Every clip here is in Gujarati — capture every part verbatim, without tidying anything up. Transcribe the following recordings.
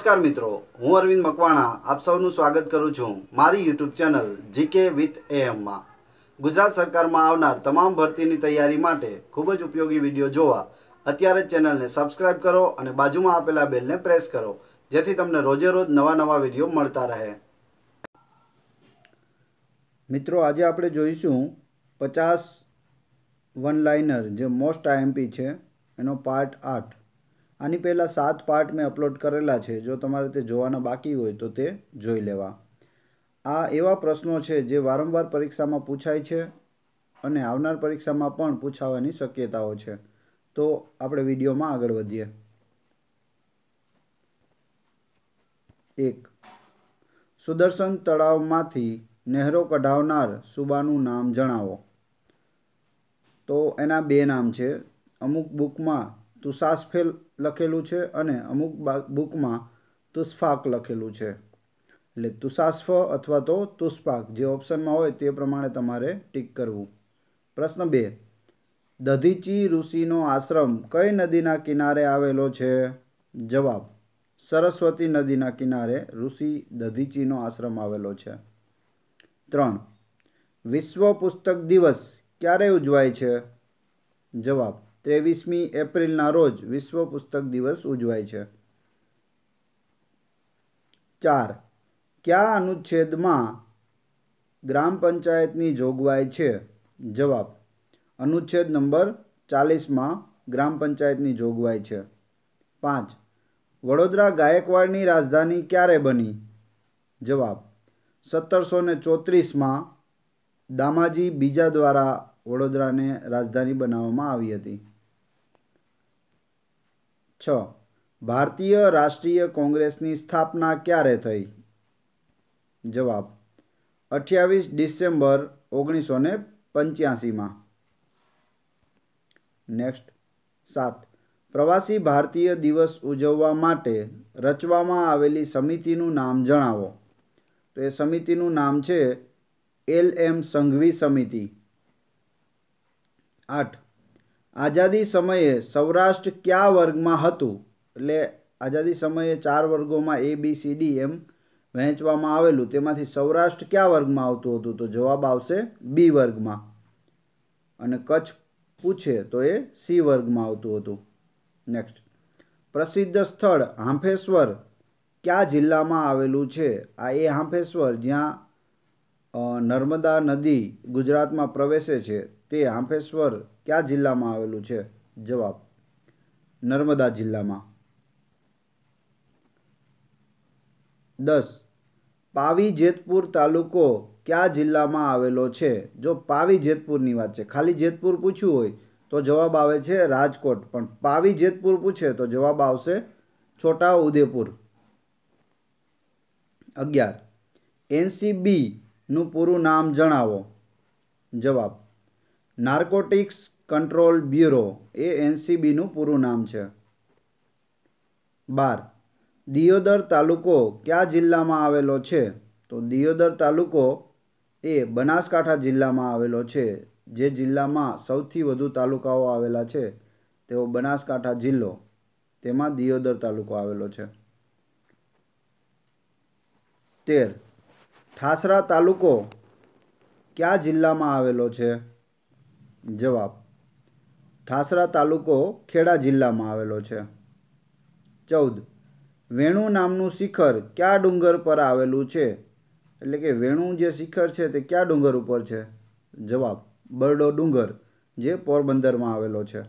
નમસ્કાર મિત્રો, હું અરવિંદ મકવાણા આપ સૌનું સ્વાગત કરું છું મારી યુટ્યુબ ચેનલ જીકે વિથ એએમમાં। ગુજરાત સરકારમાં આવનાર તમામ ભરતીની તૈયારી માટે ખૂબ જ ઉપયોગી વિડીયો જોવા અત્યારે જ ચેનલને સબસ્ક્રાઇબ કરો અને બાજુમાં આપેલા બેલને પ્રેસ કરો, જેથી તમને રોજે રોજ નવા નવા વિડીયો મળતા રહે। મિત્રો, આજે આપણે જોઈશું પચાસ વન લાઇનર જે મોસ્ટ આઈએમપી છે એનો પાર્ટ આઠ। આની પહેલાં સાત પાર્ટ મેં અપલોડ કરેલા છે, જો તમારે તે જોવાના બાકી હોય તો તે જોઈ લેવા। આ એવા પ્રશ્નો છે જે વારંવાર પરીક્ષામાં પૂછાય છે અને આવનાર પરીક્ષામાં પણ પૂછાવાની શક્યતાઓ છે। તો આપણે વિડીયોમાં આગળ વધીએ। એક, સુદર્શન તળાવમાંથી નહેરો કઢાવનાર સૂબાનું નામ જણાવો। તો એના બે નામ છે। અમુક બુકમાં તુષાસ્ફે લખેલું છે અને અમુક બુકમાં તુસ્ફાક લખેલું છે, એટલે તુષાસ્ફ અથવા તો તુસ્ફાક જે ઓપ્શનમાં હોય તે પ્રમાણે તમારે ટીક કરવું। પ્રશ્ન બે, દધીચી ઋષિનો આશ્રમ કઈ નદીના કિનારે આવેલો છે? જવાબ, સરસ્વતી નદીના કિનારે ઋષિ દધીચીનો આશ્રમ આવેલો છે। ત્રણ, વિશ્વ પુસ્તક દિવસ ક્યારે ઉજવાય છે? જવાબ, ત્રેવીસમી એપ્રિલના રોજ વિશ્વ પુસ્તક દિવસ ઉજવાય છે। ચાર, કયા અનુચ્છેદમાં ગ્રામ પંચાયતની જોગવાઈ છે? જવાબ, અનુચ્છેદ નંબર ચાલીસમાં ગ્રામ પંચાયતની જોગવાઈ છે। પાંચ, વડોદરા ગાયકવાડની રાજધાની ક્યારે બની? જવાબ, સત્તરસો ને ચોત્રીસમાં દામાજી બીજા દ્વારા વડોદરાને રાજધાની બનાવવામાં આવી હતી। છ, ભારતીય રાષ્ટ્રીય કોંગ્રેસની સ્થાપના ક્યારે થઈ? જવાબ, અઠ્યાવીસ ડિસેમ્બર ઓગણીસો ને પંચ્યાસીમાં। નેક્સ્ટ, સાત, પ્રવાસી ભારતીય દિવસ ઉજવવા માટે રચવામાં આવેલી સમિતિનું નામ જણાવો। તો એ સમિતિનું નામ છે એલ એમ સંઘવી સમિતિ। આઠ, આઝાદી સમયે સૌરાષ્ટ્ર કયા વર્ગમાં હતું? એટલે આઝાદી સમયે ચાર વર્ગોમાં એ બી સી ડી એમ વહેંચવામાં આવેલું, તેમાંથી સૌરાષ્ટ્ર કયા વર્ગમાં આવતું હતું? તો જવાબ આવશે બી વર્ગમાં, અને કચ્છ પૂછે તો એ સી વર્ગમાં આવતું હતું। નેક્સ્ટ, પ્રસિદ્ધ સ્થળ હાંફેશ્વર કયા જિલ્લામાં આવેલું છે? આ એ હાંફેશ્વર જ્યાં નર્મદા નદી ગુજરાતમાં પ્રવેશે છે તે હાંફેશ્વર કયા જિલ્લામાં આવેલું છે? જવાબ, નર્મદા જિલ્લામાં। દસ, પાવી જેતપુર તાલુકો કયા જિલ્લામાં આવેલો છે? જો પાવી જેતપુરની વાત છે, ખાલી જેતપુર પૂછ્યું હોય તો જવાબ આવે છે રાજકોટ, પણ પાવી જેતપુર પૂછે તો જવાબ આવશે છોટા ઉદેપુર। અગિયાર, એન સી બી નું પૂરું નામ જણાવો। જવાબ, નાર્કોટિક્સ કંટ્રોલ બ્યુરો એ એન સી બી નું પૂરું નામ છે। બાર, દિયોદર તાલુકો કયા જિલ્લામાં આવેલો છે? તો દિયોદર તાલુકો એ બનાસકાંઠા જિલ્લામાં આવેલો છે। જે જિલ્લામાં સૌથી વધુ તાલુકાઓ આવેલા છે તેવો બનાસકાંઠા જિલ્લો, તેમાં દિયોદર તાલુકો આવેલો છે। તેર, ઠાસરા તાલુકો કયા જિલ્લામાં આવેલો છે? જવાબ, ઠાસરા તાલુકો ખેડા જિલ્લામાં આવેલો છે। ચૌદ, વેણુ નામનું શિખર કયા ડુંગર પર આવેલું છે? એટલે કે વેણુ જે શિખર છે તે કયા ડુંગર ઉપર છે? જવાબ, બરડો ડુંગર, જે પોરબંદરમાં આવેલો છે।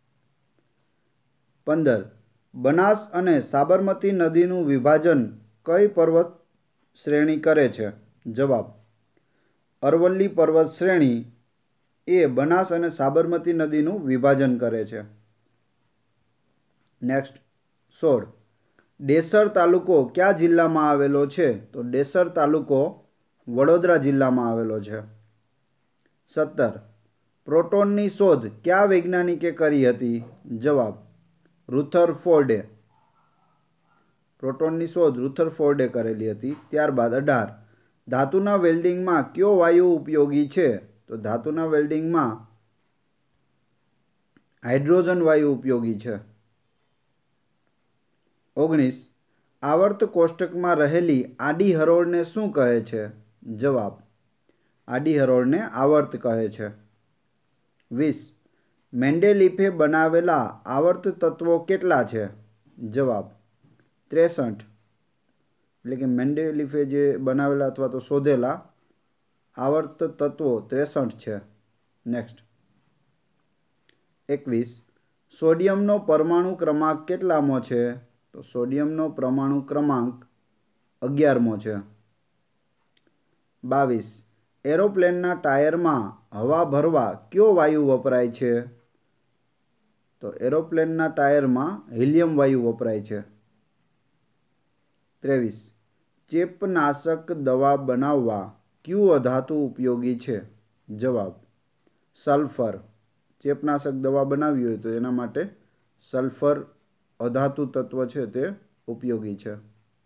પંદર, બનાસ અને સાબરમતી નદીનું વિભાજન કઈ પર્વત શ્રેણી કરે છે? જવાબ, અરવલ્લી પર્વત શ્રેણી એ બનાસ અને સાબરમતી નદીનું વિભાજન કરે છે। નેક્સ્ટ, સોળ, ડેસર તાલુકો કયા જિલ્લામાં આવેલો છે? તો ડેસર તાલુકો વડોદરા જિલ્લામાં આવેલો છે। સત્તર, પ્રોટોનની શોધ કયા વૈજ્ઞાનિકે કરી હતી? જવાબ, રુથરફોર્ડે। પ્રોટોનની શોધ રુથરફોર્ડે કરેલી હતી। ત્યારબાદ અઢાર, ધાતુના વેલ્ડિંગમાં કયો વાયુ ઉપયોગી છે? તો ધાતુના વેલ્ડિંગમાં હાઇડ્રોજન વાયુ ઉપયોગી છે। ઓગણીસ, આવર્ત કોષ્ટકમાં રહેલી આડી હરોળને શું કહે છે? જવાબ, આડી હરોળને આવર્ત કહે છે. વીસ. મેન્ડેલીફે બનાવેલા આવર્ત તત્વો કેટલા છે? જવાબ, ત્રેસઠ. એટલે કે મેન્ડેલીફે જે બનાવેલા અથવા તો શોધેલા આવર્ત તત્વો ત્રેસઠ છે. નેક્સ્ટ. એકવીસ. સોડિયમનો પરમાણુ ક્રમાંક કેટલામો છે? તો સોડિયમનો પરમાણુ ક્રમાંક અગિયારમો છે. બાવીસ. એરોપ્લેનના ટાયરમાં હવા ભરવા કયો વાયુ વપરાય છે? તો એરોપ્લેનના ટાયરમાં હિલિયમ વાયુ વપરાય છે. ત્રેવીસ. ચેપનાશક દવા બનાવવા કયું અધાતુ ઉપયોગી છે? જવાબ, સલ્ફર. ચેપનાશક દવા બનાવવી હોય તો એના માટે સલ્ફર અધાતુ તત્વ છે તે ઉપયોગી છે.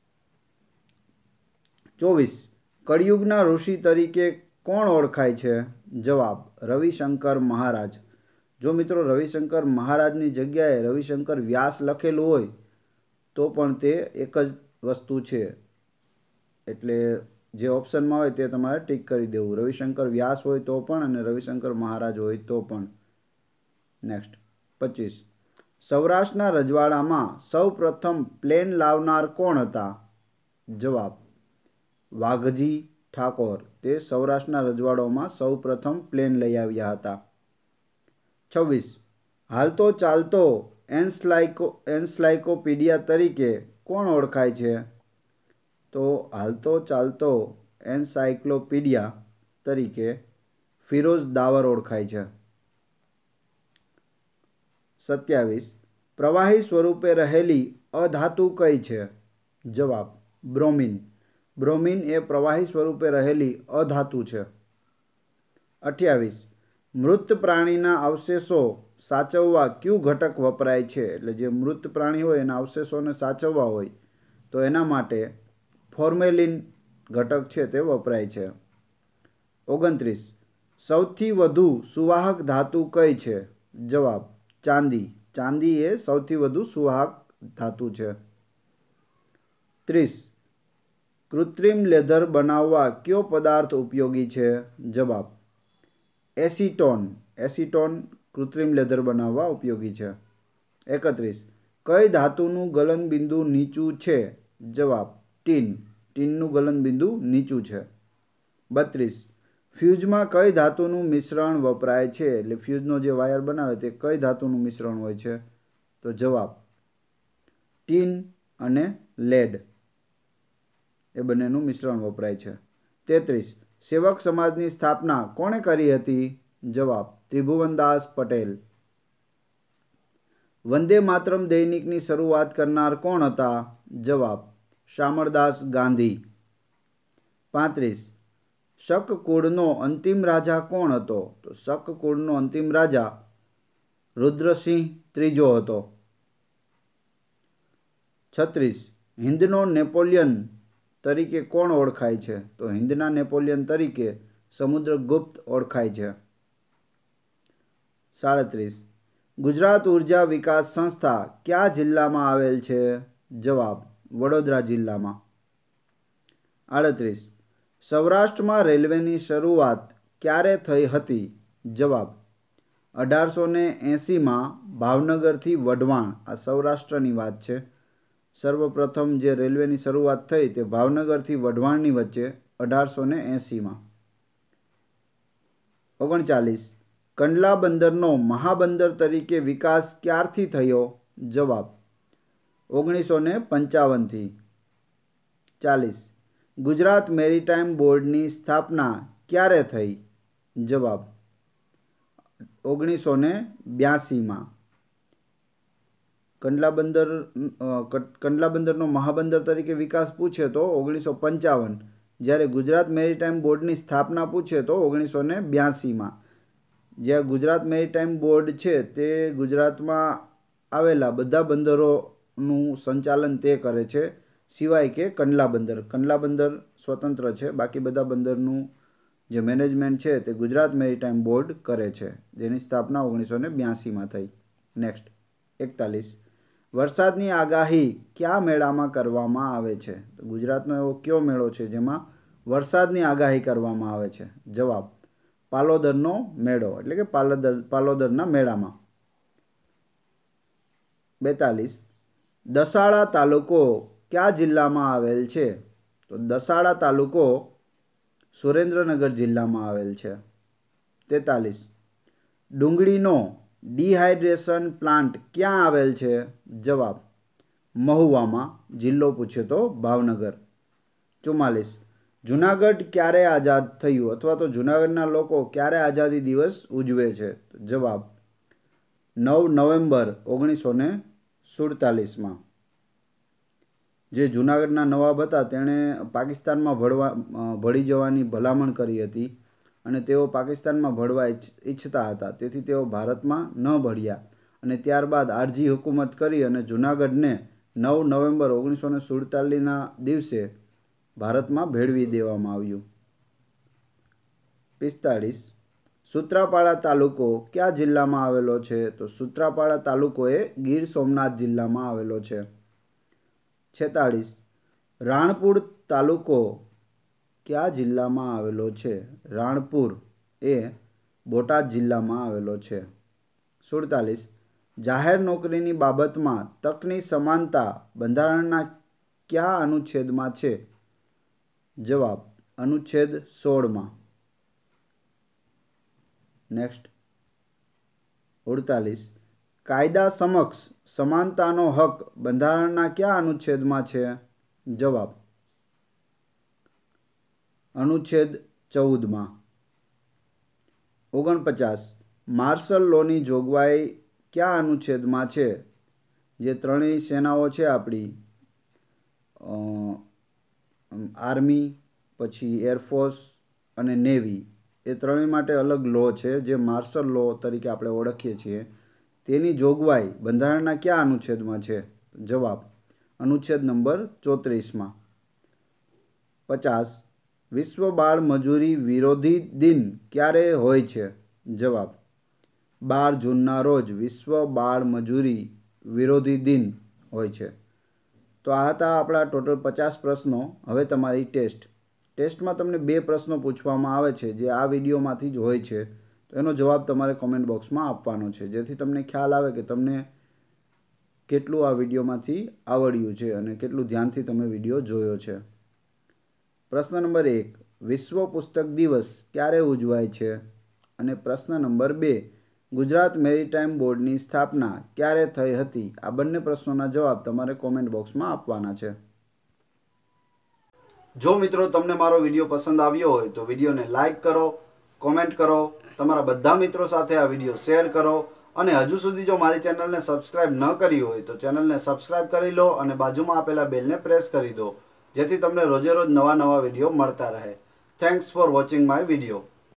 ચોવીસ. કળિયુગના ઋષિ તરીકે કોણ ઓળખાય છે? જવાબ, રવિશંકર મહારાજ. જો મિત્રો રવિશંકર મહારાજની જગ્યાએ રવિશંકર વ્યાસ લખેલું હોય તો પણ તે એક જ વસ્તુ છે. એટલે જે ઓપ્શનમાં હોય તે તમારે ટીક કરી દેવું. રવિશંકર વ્યાસ હોય તો પણ અને રવિશંકર મહારાજ હોય તો પણ. નેક્સ્ટ. પચીસ. સૌરાષ્ટ્રના રજવાડામાં સૌ પ્રથમ પ્લેન લાવનાર કોણ હતા? જવાબ, વાઘજી ઠાકોર. તે સૌરાષ્ટ્રના રજવાડાઓમાં સૌ પ્રથમ પ્લેન લઈ આવ્યા હતા. છવ્વીસ. હાલતો ચાલતો એન્સાઇક્લો એન્સાઇક્લોપીડિયા તરીકે કોણ ઓળખાય છે? તો હાલતો ચાલતો એન્સાઇક્લોપીડિયા તરીકે ફિરોઝ દાવર ઓળખાય છે. સત્યાવીસ. પ્રવાહી સ્વરૂપે રહેલી અધાતુ કઈ છે? જવાબ, બ્રોમિન. બ્રોમિન એ પ્રવાહી સ્વરૂપે રહેલી અધાતુ છે. અઠ્યાવીસ. મૃત પ્રાણીના અવશેષો સાચવવા કયું ઘટક વપરાય છે? એટલે જે મૃત પ્રાણી હોય એના અવશેષોને સાચવવા હોય તો એના માટે ફોર્મેલિન ઘટક છે તે વપરાય છે. ઓગણત્રીસ. સૌથી વધુ સુવાહક ધાતુ કઈ છે? જવાબ, ચાંદી. ચાંદી એ સૌથી વધુ સુવાહક ધાતુ છે. ત્રીસ. કૃત્રિમ લેધર બનાવવા કયો પદાર્થ ઉપયોગી છે? જવાબ, એસીટોન. એસીટોન કૃત્રિમ લેધર બનાવવા ઉપયોગી છે. એકત્રીસ. કઈ ધાતુનું ગલનબિંદુ નીચું છે? જવાબ, ટીન. ટીનનું ગલનબિંદુ નીચું છે. બત્રીસ. ફ્યુઝમાં કઈ ધાતુનું મિશ્રણ વપરાય છે? એટલે ફ્યુઝનો જે વાયર બનાવે તે કઈ ધાતુનું મિશ્રણ હોય છે? તો જવાબ, ટીન અને લેડ એ બંનેનું મિશ્રણ વપરાય છે. તેત્રીસ. સેવક સમાજની સ્થાપના કોણે કરી હતી? જવાબ, ત્રિભુવનદાસ પટેલ. વંદે માતરમ દૈનિકની શરૂઆત કરનાર કોણ હતા? જવાબ, શામળદાસ ગાંધી. પાંત્રીસ. શક કુળનો અંતિમ રાજા કોણ હતો? તો શક કુળનો અંતિમ રાજા રુદ્રસિંહ ત્રીજો હતો. છત્રીસ. હિન્દનો નેપોલિયન તરીકે કોણ ઓળખાય છે? તો હિન્દના નેપોલિયન તરીકે સમુદ્રગુપ્ત ઓળખાય છે. સાડત્રીસ. ગુજરાત ઉર્જા વિકાસ સંસ્થા કયા જિલ્લામાં આવેલ છે? જવાબ, વડોદરા જિલ્લામાં. આડત્રીસ. સૌરાષ્ટ્રમાં રેલવેની શરૂઆત ક્યારે થઈ હતી? જવાબ, અઢારસો ને એંસીમાં ભાવનગરથી વઢવાણ. આ સૌરાષ્ટ્રની વાત છે. સર્વપ્રથમ જે રેલવેની શરૂઆત થઈ તે ભાવનગરથી વઢવાણની વચ્ચે અઢારસો ને એંસીમાં. ઓગણચાલીસ. કંડલા બંદરનો મહાબંદર તરીકે વિકાસ ક્યારથી થયો? જવાબ, ઓગણીસો ને પંચાવનથી. ચાલીસ. ગુજરાત મેરીટાઈમ બોર્ડની સ્થાપના ક્યારે થઈ? જવાબ, ઓગણીસો ને બ્યાસીમાં. કંડલા બંદર કંડલા બંદરનો મહાબંદર તરીકે વિકાસ પૂછે તો ઓગણીસો પંચાવન. જ્યારે ગુજરાત મેરીટાઈમ બોર્ડની સ્થાપના પૂછે તો ઓગણીસો ને બ્યાસીમાં. જ્યાં ગુજરાત મેરીટાઈમ બોર્ડ છે તે ગુજરાતમાં આવેલા બધા બંદરોનું સંચાલન તે કરે છે, સિવાય કે કંડલા બંદર. કંડલા બંદર સ્વતંત્ર છે, બાકી બધા બંદરનું જે મેનેજમેન્ટ છે તે ગુજરાત મેરીટાઈમ બોર્ડ કરે છે, જેની સ્થાપના ઓગણીસો ને બ્યાસીમાં થઈ. નેક્સ્ટ. એકતાલીસ. વરસાદની આગાહી કયા મેળામાં કરવામાં આવે છે? તો ગુજરાતનો એવો કયો મેળો છે જેમાં વરસાદની આગાહી કરવામાં આવે છે? જવાબ પાલોદરનો મેળો, એટલે કે પાલોદર પાલોદરના મેળામાં. બેતાલીસ. દસાડા તાલુકો કયા જિલ્લામાં આવેલ છે? તો દસાડા તાલુકો સુરેન્દ્રનગર જિલ્લામાં આવેલ છે. તેતાલીસ. ડુંગળીનો ડિહાઇડ્રેશન પ્લાન્ટ ક્યાં આવેલ છે? જવાબ મહુવામાં. જિલ્લો પૂછે તો ભાવનગર. ચુમ્માલીસ. જુનાગઢ ક્યારે આઝાદ થયું, અથવા તો જુનાગઢના લોકો ક્યારે આઝાદી દિવસ ઉજવે છે? જવાબ નવ નવેમ્બર ઓગણીસો ને સુડતાલીસમાં. જે જુનાગઢના નવાબ હતા તેણે પાકિસ્તાનમાં ભળવા ભળી જવાની ભલામણ કરી હતી અને તેઓ પાકિસ્તાનમાં ભળવા ઈચ્છતા હતા, તેથી તેઓ ભારતમાં ન ભળ્યા અને ત્યારબાદ આરજી હુકુમત કરી અને જુનાગઢને નવ નવેમ્બર ઓગણીસો ને સુડતાલીસના દિવસે ભારતમાં ભેળવી દેવામાં આવ્યું. પિસ્તાળીસ. સૂત્રાપાડા તાલુકો કયા જિલ્લામાં આવેલો છે? તો સૂત્રાપાડા તાલુકો એ ગીર સોમનાથ જિલ્લામાં આવેલો છે. છેતાળીસ. રાણપુર તાલુકો કયા જિલ્લામાં આવેલો છે? રાણપુર એ બોટાદ જિલ્લામાં આવેલો છે. સુડતાલીસ. જાહેર નોકરીની બાબતમાં તકની સમાનતા બંધારણના કયા અનુચ્છેદમાં છે? જવાબ અનુચ્છેદ સોળમાં. નેક્સ્ટ. અડતાલીસ. કાયદા સમક્ષ સમાનતાનો હક બંધારણના કયા અનુચ્છેદમાં છે? જવાબ અનુચ્છેદ ચૌદમાં. ઓગણપચાસ. માર્શલ લોની જોગવાઈ કયા અનુચ્છેદમાં છે? જે ત્રણેય સેનાઓ છે આપણી, આર્મી, પછી એરફોર્સ અને નેવી, એ ત્રણેય માટે અલગ લો છે જે માર્શલ લો તરીકે આપણે ઓળખીએ છીએ. તેની જોગવાઈ બંધારણના કયા અનુચ્છેદમાં છે? જવાબ અનુચ્છેદ નંબર ચોત્રીસમાં. પચાસ. વિશ્વ બાળ મજૂરી વિરોધી દિન ક્યારે હોય છે? જવાબ બાર જૂનના રોજ વિશ્વ બાળ મજૂરી વિરોધી દિન હોય છે. તો આ હતા આપણા ટોટલ પચાસ પ્રશ્નો. હવે તમારી ટેસ્ટ. ટેસ્ટમાં તમને બે પ્રશ્નો પૂછવામાં આવે છે જે આ વિડીયોમાંથી જ હોય છે. તો એનો જવાબ તમારે કોમેન્ટ બોક્સમાં આપવાનો છે, જેથી તમને ખ્યાલ આવે કે તમને કેટલું આ વિડીયોમાંથી આવડ્યું છે અને કેટલું ધ્યાનથી તમે વિડીયો જોયો છે. પ્રશ્ન નંબર એક. વિશ્વ પુસ્તક દિવસ ક્યારે ઉજવાય છે? અને પ્રશ્ન નંબર બે. ગુજરાત મેરીટાઈમ બોર્ડની સ્થાપના ક્યારે થઈ હતી? આ બંને પ્રશ્નોના જવાબ તમારે કોમેન્ટ બોક્સમાં આપવાના છે. જો મિત્રો તમને મારો વિડીયો પસંદ આવ્યો હોય તો વિડીયોને લાઇક કરો, કોમેન્ટ કરો, તમારા બધા મિત્રો સાથે આ વિડીયો શેર કરો અને હજુ સુધી જો મારી ચેનલને સબસ્ક્રાઇબ ન કરી હોય તો ચેનલને સબસ્ક્રાઇબ કરી લો અને બાજુમાં આપેલા બેલને પ્રેસ કરી દો, જેથી તમને રોજે રોજ નવા નવા વિડીયો મળતા રહે. Thanks for watching my video.